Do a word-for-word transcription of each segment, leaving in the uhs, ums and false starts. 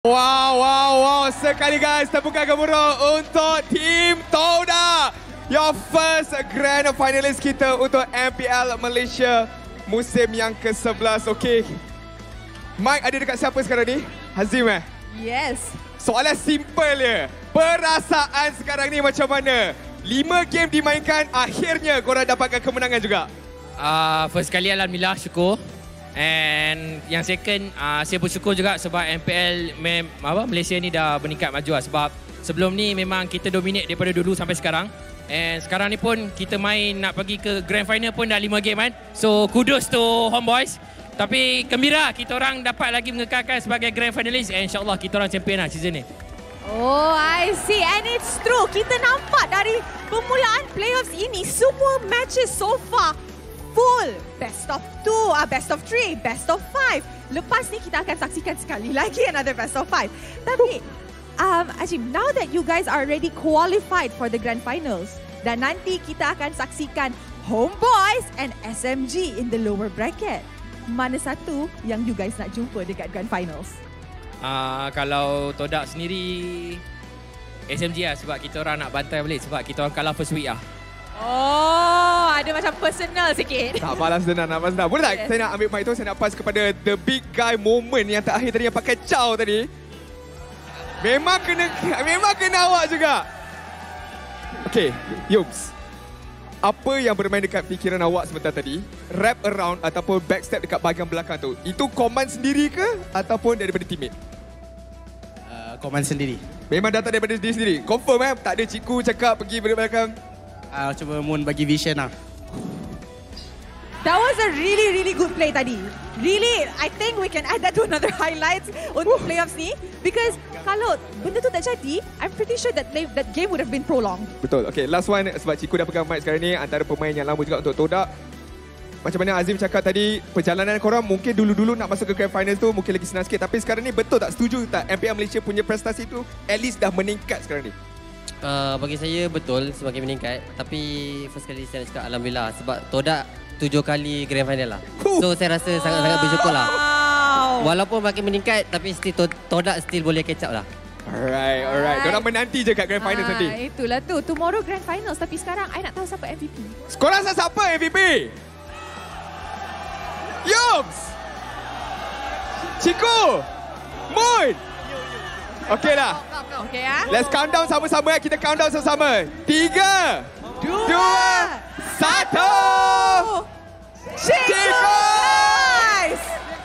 Wow, wow, wow. Sekali guys, tepukan gemuruh untuk tim Toda. Your first grand finalist kita untuk M P L Malaysia musim yang ke sebelas. Okey. Mike ada dekat siapa sekarang ni? Hazim eh? Yes. Soalan simple je. Perasaan sekarang ni macam mana? Lima game dimainkan, akhirnya korang dapatkan kemenangan juga. Uh, first kali Alhamdulillah, syukur. And yang second, uh, saya bersyukur juga sebab M P L mem, apa, Malaysia ni dah meningkat maju lah. Sebab sebelum ni memang kita dominate daripada dulu sampai sekarang. And sekarang ni pun kita main nak pergi ke grand final pun dah lima game kan. So kudos to Homeboys. Tapi gembira kita orang dapat lagi mengekalkan sebagai grand finalist. And insyaAllah kita orang champion lah season ni. Oh, I see. And it's true. Kita nampak dari permulaan playoffs ini, semua matches so far full. Best of two, uh, best of three, best of five. Lepas ni kita akan saksikan sekali lagi another best of five. Tapi, um, Azim, now that you guys are already qualified for the grand finals, dan nanti kita akan saksikan Homeboys and S M G in the lower bracket. Mana satu yang you guys nak jumpa dekat grand finals? Uh, kalau Todak sendiri, S M G lah sebab kita orang nak bantai balik sebab kita orang kalah first week lah. Oh, ada macam personal sikit. Tak balas dendam, nak balas dendam. Boleh tak? Yes. Saya nak ambil mic tu, saya nak pass kepada the big guy moment yang terakhir tadi yang pakai caw tadi. Memang kena, memang kena awak juga. Okay, Yums. Apa yang bermain dekat fikiran awak sebentar tadi? Wrap around ataupun backstep dekat bahagian belakang tu. Itu command sendiri ke ataupun daripada teammate? Uh, command sendiri. Memang datang daripada diri sendiri? Confirm eh? Tak ada cikgu cakap pergi belakang? Uh, cuba Moon bagi vision lah. That was a really, really good play tadi. Really, I think we can add that to another highlights untuk playoffs ni. Because kalau benda tu tak jadi, I'm pretty sure that play, that game would have been prolonged. Betul. Okay, last one sebab Ciku dah pegang mic sekarang ni. Antara pemain yang lama juga untuk Todak. Macam mana Azim cakap tadi, perjalanan korang mungkin dulu-dulu nak masuk ke grand final tu mungkin lagi senang sikit. Tapi sekarang ni betul tak? Setuju tak? M P L Malaysia punya prestasi tu at least dah meningkat sekarang ni. Uh, bagi saya betul semakin meningkat. Tapi first kali saya nak cakap Alhamdulillah sebab Todak tujuh kali grand final lah. So saya rasa sangat-sangat bersyukur lah. Wow. Walaupun makin meningkat tapi still Todak still boleh catch up lah. Alright, alright. Diorang menanti je kat grand final nanti. Ah, itulah tu. Tomorrow grand finals. Tapi sekarang I nak tahu siapa M V P. Korang rasa siapa M V P? Yums! Ciku! Moon! Okey lah. Okay ya. Let's count down sama-sama. Kita count down sama-sama. Tiga, dua, dua satu. Ciku! Nice!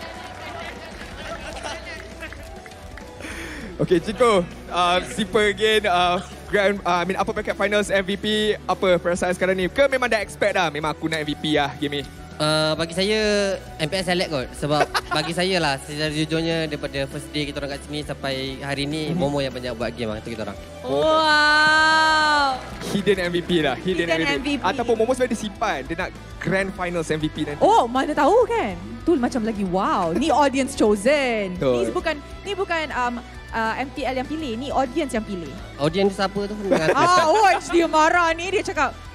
Okay, Ciku. Uh, simple again. Uh, grand, uh, I mean, upper bracket finals M V P. Apa perasaan sekarang ni? Ke memang dah expect dah? Memang aku nak M V P lah game ni. Uh, bagi saya M P L select kot sebab bagi saya lah secara jujurnya daripada first day kita orang kat sini sampai hari ni hmm. Momo yang banyak buat game lah tu kita orang. Wow. Hidden M V P lah. Hidden, Hidden M V P. M V P. Ataupun Momo sebenarnya disimpan. Dia nak grand finals M V P nanti. Oh, mana tahu kan? Tu macam lagi wow. Ni audience chosen. Betul. Ni bukan ni bukan um, uh, M P L yang pilih, ni audience yang pilih. Audience siapa tu? Ah, oh, dia marah ni, dia cakap